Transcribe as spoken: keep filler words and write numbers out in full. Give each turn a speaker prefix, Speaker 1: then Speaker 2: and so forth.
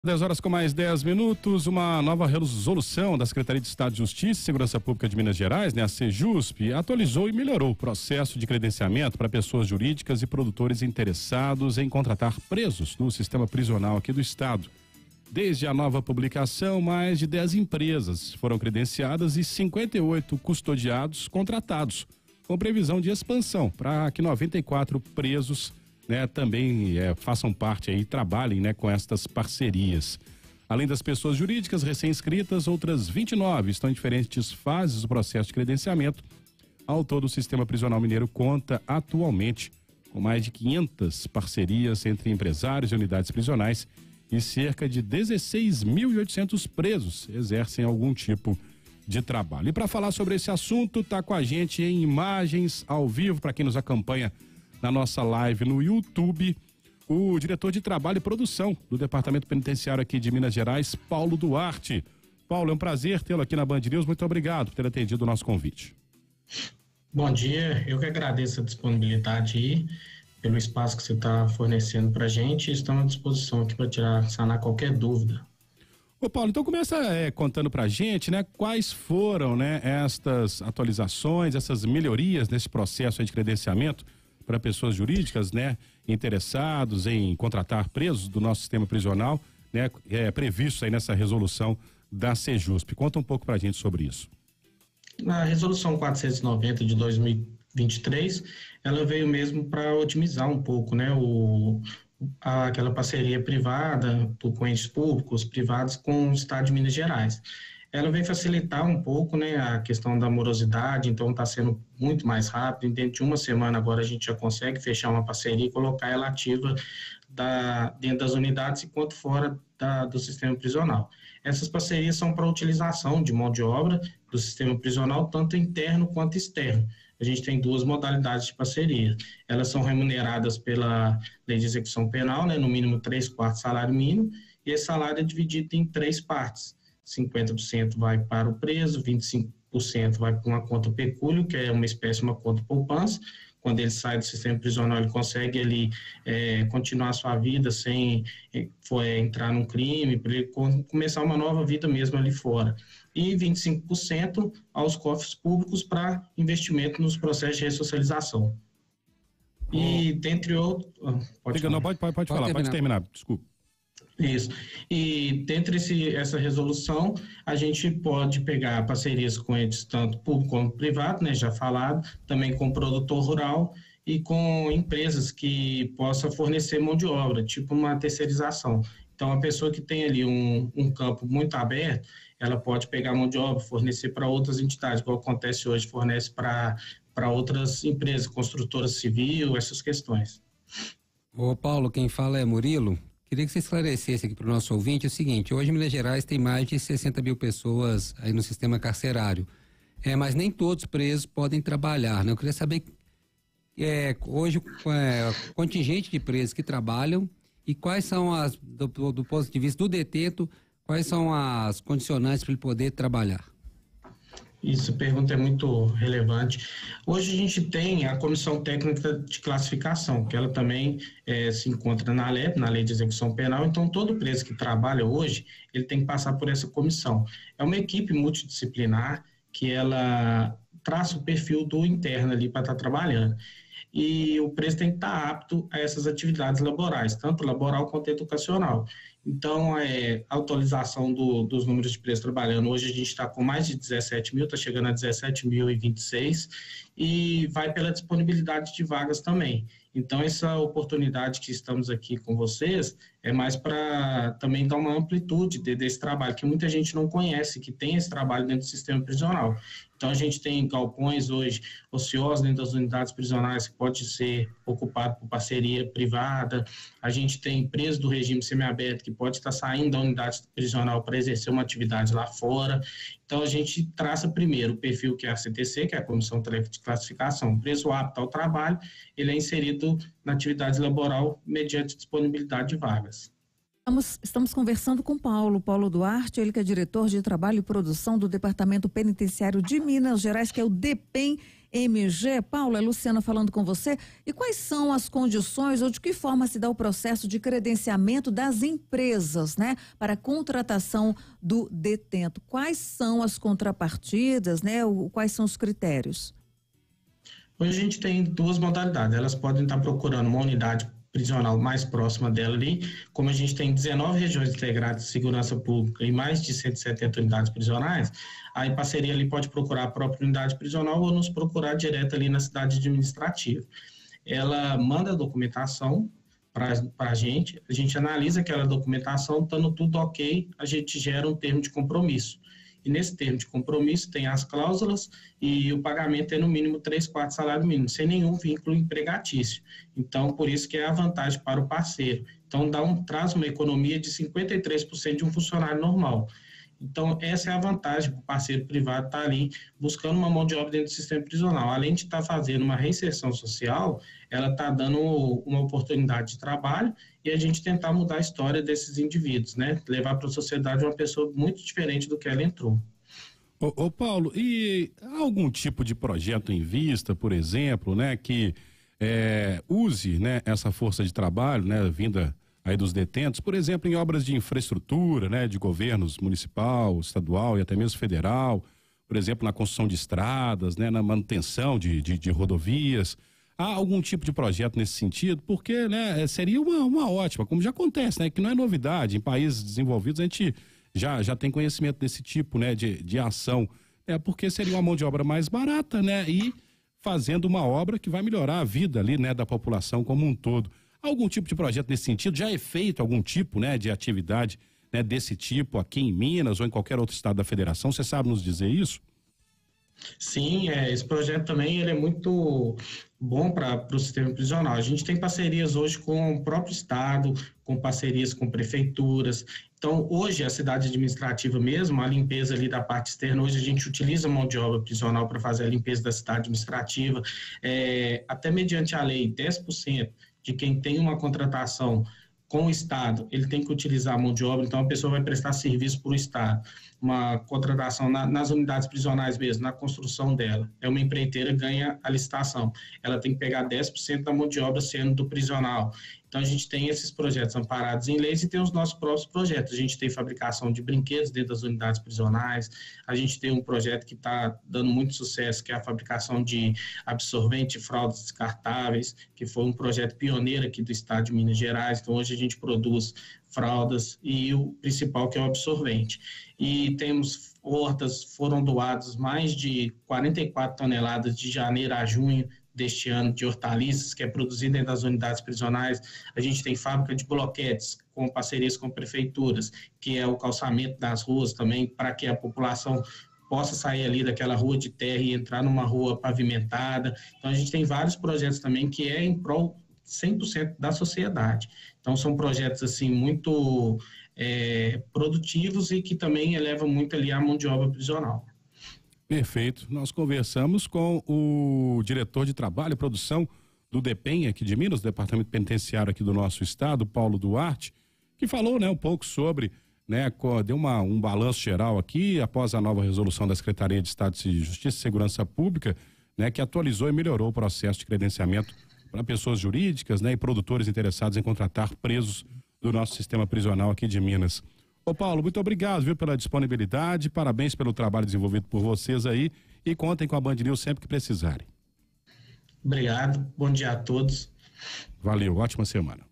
Speaker 1: dez horas com mais dez minutos, uma nova resolução da Secretaria de Estado de Justiça e Segurança Pública de Minas Gerais, né, a Sejusp, atualizou e melhorou o processo de credenciamento para pessoas jurídicas e produtores interessados em contratar presos no sistema prisional aqui do estado. Desde a nova publicação, mais de dez empresas foram credenciadas e cinquenta e oito custodiados contratados, com previsão de expansão para que noventa e quatro presos Né, também é, façam parte aí, trabalhem, né, com estas parcerias. Além das pessoas jurídicas recém-inscritas, outras vinte e nove estão em diferentes fases do processo de credenciamento. Ao todo, o sistema prisional mineiro conta atualmente com mais de quinhentas parcerias entre empresários e unidades prisionais e cerca de dezesseis mil e oitocentos presos exercem algum tipo de trabalho. E para falar sobre esse assunto, está com a gente em imagens ao vivo, para quem nos acompanha na nossa live no YouTube, o diretor de Trabalho e Produção do Departamento Penitenciário aqui de Minas Gerais, Paulo Duarte. Paulo, é um prazer tê-lo aqui na Band News. Muito obrigado por ter atendido o nosso convite.
Speaker 2: Bom dia, eu que agradeço a disponibilidade aí, pelo espaço que você está fornecendo para a gente. Estamos à disposição aqui para tirar, sanar qualquer dúvida.
Speaker 1: Ô Paulo, então começa é, contando pra gente, né, quais foram, né, estas atualizações, essas melhorias nesse processo aí de credenciamento para pessoas jurídicas, né, interessados em contratar presos do nosso sistema prisional, né, é previsto aí nessa resolução da Sejusp. Conta um pouco pra gente sobre isso.
Speaker 2: A resolução quatrocentos e noventa de dois mil e vinte e três, ela veio mesmo para otimizar um pouco, né, o a, aquela parceria privada com entes públicos, privados com o Estado de Minas Gerais. Ela vem facilitar um pouco, né, a questão da morosidade, então está sendo muito mais rápido. Dentro de uma semana agora a gente já consegue fechar uma parceria e colocar ela ativa da, dentro das unidades enquanto fora da, do sistema prisional. Essas parcerias são para utilização de mão de obra do sistema prisional, tanto interno quanto externo. A gente tem duas modalidades de parceria. Elas são remuneradas pela Lei de Execução Penal, né, no mínimo três quartos salário mínimo, e esse salário é dividido em três partes. cinquenta por cento vai para o preso, vinte e cinco por cento vai para uma conta pecúlio, que é uma espécie de uma conta poupança. Quando ele sai do sistema prisional, ele consegue ali, é, continuar sua vida sem é, for, é, entrar num crime, para ele começar uma nova vida mesmo ali fora. E vinte e cinco por cento aos cofres públicos para investimento nos processos de ressocialização. E, dentre outros...
Speaker 1: Pode, Diga, não, pode, pode, pode, pode falar, terminar. pode terminar, desculpa.
Speaker 2: Isso. E dentro desse, essa resolução, a gente pode pegar parcerias com entes tanto público como privado, né, já falado, também com produtor rural e com empresas que possam fornecer mão de obra, tipo uma terceirização. Então, a pessoa que tem ali um, um campo muito aberto, ela pode pegar mão de obra, fornecer para outras entidades, igual acontece hoje, fornece para para outras empresas, construtora civil, essas questões.
Speaker 3: Ô Paulo, quem fala é Murilo. Queria que você esclarecesse aqui para o nosso ouvinte o seguinte: hoje em Minas Gerais tem mais de sessenta mil pessoas aí no sistema carcerário, é, mas nem todos presos podem trabalhar, né? Eu queria saber, é, hoje, é, o contingente de presos que trabalham e quais são as, do, do ponto de vista do detento, quais são as condicionantes para ele poder trabalhar.
Speaker 2: Isso, a pergunta é muito relevante. Hoje a gente tem a Comissão Técnica de Classificação, que ela também é, se encontra na L E P, na Lei de Execução Penal, então todo preso que trabalha hoje, ele tem que passar por essa comissão. É uma equipe multidisciplinar que ela traça o perfil do interno ali para estar trabalhando. E o preso tem que estar apto a essas atividades laborais, tanto laboral quanto educacional. Então, é, a atualização do, dos números de presos trabalhando, hoje a gente está com mais de dezessete mil, está chegando a dezessete mil e vinte e seis, e vai pela disponibilidade de vagas também. Então, essa oportunidade que estamos aqui com vocês é mais para também dar uma amplitude de, desse trabalho, que muita gente não conhece, que tem esse trabalho dentro do sistema prisional. Então, a gente tem galpões hoje ociosos dentro das unidades prisionais que pode ser ocupado por parceria privada. A gente tem preso do regime semiaberto que pode estar saindo da unidade prisional para exercer uma atividade lá fora. Então, a gente traça primeiro o perfil que é a C T C, que é a Comissão Técnica de Classificação. O preso apto ao trabalho, ele é inserido na atividade laboral mediante disponibilidade de vagas.
Speaker 4: Estamos, estamos conversando com Paulo, Paulo Duarte, ele que é diretor de Trabalho e Produção do Departamento Penitenciário de Minas Gerais, que é o DEPEN-M G. Paulo, é Luciana falando com você. E quais são as condições ou de que forma se dá o processo de credenciamento das empresas, né, para a contratação do detento? Quais são as contrapartidas, né, o, quais são os critérios?
Speaker 2: Hoje a gente tem duas modalidades, elas podem estar procurando uma unidade prisional mais próxima dela ali, como a gente tem dezenove regiões integradas de segurança pública e mais de cento e setenta unidades prisionais, aí a parceria ali pode procurar a própria unidade prisional ou nos procurar direto ali na cidade administrativa. Ela manda a documentação para a gente, a gente analisa aquela documentação, estando tudo ok, a gente gera um termo de compromisso. E nesse termo de compromisso tem as cláusulas e o pagamento é no mínimo três quartos salário mínimo, sem nenhum vínculo empregatício. Então, por isso que é a vantagem para o parceiro. Então, dá um, traz uma economia de cinquenta e três por cento de um funcionário normal. Então, essa é a vantagem para o parceiro privado estar ali buscando uma mão de obra dentro do sistema prisional. Além de estar fazendo uma reinserção social, ela está dando uma oportunidade de trabalho e a gente tentar mudar a história desses indivíduos, né? Levar para a sociedade uma pessoa muito diferente do que ela entrou.
Speaker 1: Ô, ô Paulo, e há algum tipo de projeto em vista, por exemplo, né, que é, use, né, essa força de trabalho, né, vinda aí dos detentos, por exemplo, em obras de infraestrutura, né, de governos municipal, estadual e até mesmo federal, por exemplo, na construção de estradas, né, na manutenção de, de, de rodovias. Há algum tipo de projeto nesse sentido? Porque, né, seria uma, uma ótima, como já acontece, né, que não é novidade, em países desenvolvidos a gente já, já tem conhecimento desse tipo, né, de, de ação, né, porque seria uma mão de obra mais barata, né, e fazendo uma obra que vai melhorar a vida ali, né, da população como um todo. Algum tipo de projeto nesse sentido? Já é feito algum tipo, né, de atividade, né, desse tipo aqui em Minas ou em qualquer outro estado da federação? Você sabe nos dizer isso?
Speaker 2: Sim, é, esse projeto também ele é muito bom para o sistema prisional. A gente tem parcerias hoje com o próprio estado, com parcerias com prefeituras. Então, hoje, a cidade administrativa mesmo, a limpeza ali da parte externa, hoje a gente utiliza mão de obra prisional para fazer a limpeza da cidade administrativa, é, até mediante a lei, dez por cento de quem tem uma contratação com o Estado, ele tem que utilizar a mão de obra, então a pessoa vai prestar serviço para o Estado. Uma contratação na, nas unidades prisionais mesmo, na construção dela. É uma empreiteira, ganha a licitação. Ela tem que pegar dez por cento da mão de obra sendo do prisional. Então, a gente tem esses projetos amparados em leis e tem os nossos próprios projetos. A gente tem fabricação de brinquedos dentro das unidades prisionais, a gente tem um projeto que está dando muito sucesso, que é a fabricação de absorvente e fraldas descartáveis, que foi um projeto pioneiro aqui do estado de Minas Gerais. Então, hoje a gente produz fraldas e o principal que é o absorvente. E temos hortas, foram doados mais de quarenta e quatro toneladas de janeiro a junho deste ano de hortaliças, que é produzido dentro das unidades prisionais. A gente tem fábrica de bloquetes, com parcerias com prefeituras, que é o calçamento das ruas também, para que a população possa sair ali daquela rua de terra e entrar numa rua pavimentada. Então, a gente tem vários projetos também que é em prol cem por cento da sociedade. Então, são projetos, assim, muito é, produtivos e que também elevam muito ali a mão de obra prisional.
Speaker 1: Perfeito. Nós conversamos com o diretor de Trabalho e Produção do DEPEN aqui de Minas, do Departamento Penitenciário aqui do nosso estado, Paulo Duarte, que falou, né, um pouco sobre, né, deu uma, um balanço geral aqui após a nova resolução da Secretaria de Estado de Justiça e Segurança Pública, né, que atualizou e melhorou o processo de credenciamento para pessoas jurídicas, né, e produtores interessados em contratar presos do nosso sistema prisional aqui de Minas. Ô Paulo, muito obrigado, viu, pela disponibilidade, parabéns pelo trabalho desenvolvido por vocês aí e contem com a Band News sempre que precisarem.
Speaker 2: Obrigado, bom dia a todos.
Speaker 1: Valeu, ótima semana.